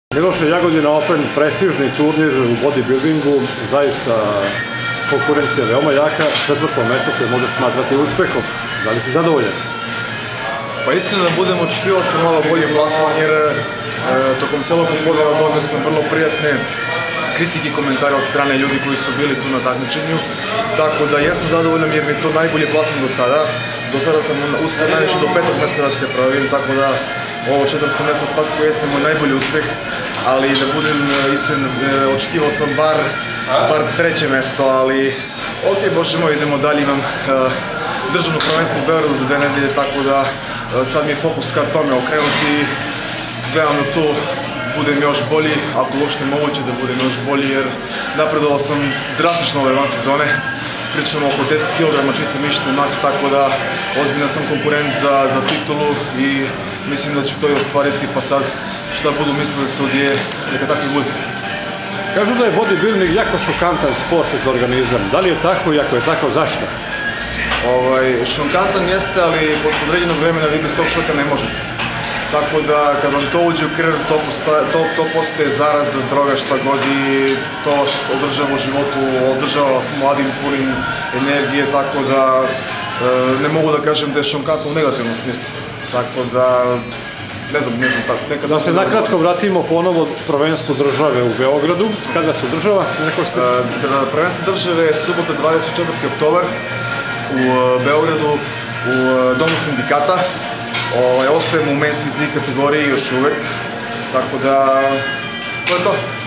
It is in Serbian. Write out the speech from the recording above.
Miloše, Jagodina Open, prestižni turnir u bodybuildingu, zaista konkurencija veoma jaka, četvrto mesto se može smatrati uspehom. Da li si zadovoljan? Pa iskreno da budem, očekivao sam malo bolji plasman jer tokom celog godine dobio sam vrlo prijatne kritike i komentare od strane ljudi koji su bili tu na takmičenju. Tako da jesam zadovoljan jer mi je to najbolji plasman do sada. Do sada sam uspio najviše do petog mesta da se pravim, tako da ovo četvrto mjesto svakako jeste moj najbolji uspeh, ali da budem iskren, očekivao sam bar treće mjesto, ali ok, bože moj, idemo dalje, imam državno prvenstvo u Beogradu za 2 nedelje, tako da sad mi je fokus ka tome okrenuti, gledam da to budem još bolji, ako uopšte moguće da budem još bolji, jer napredovao sam drastično ove van sezone. Pričamo oko 10 kg čiste mišićne mase, tako da ozbiljan sam konkurent za titulu i mislim da ću to i ostvariti, pa sad šta budu mislili sudije, neka tako i bude. Kažu da je bodybuilding jako šokantan sport za organizam. Da li je tako i ako je tako, zašto? Šokantan jeste, ali posle određenog vremena vi bez tog šoka ne možete. Tako da kad vam to uđe u krv, to postaje zaraz, droga, šta god, i to vas održava u životu, održava vas mladim, punim energije, tako da ne mogu da kažem da je šokantno u negativnom smislu. Tako da, ne znam, nekada... Da se nakratko vratimo ponovo prvenstvu države u Beogradu. Kada se održava? Prvenstvo države je subota 24. oktobar u Beogradu, u Domu sindikata. Ostajemo u men's physique kategoriji još uvek, tako da to je to.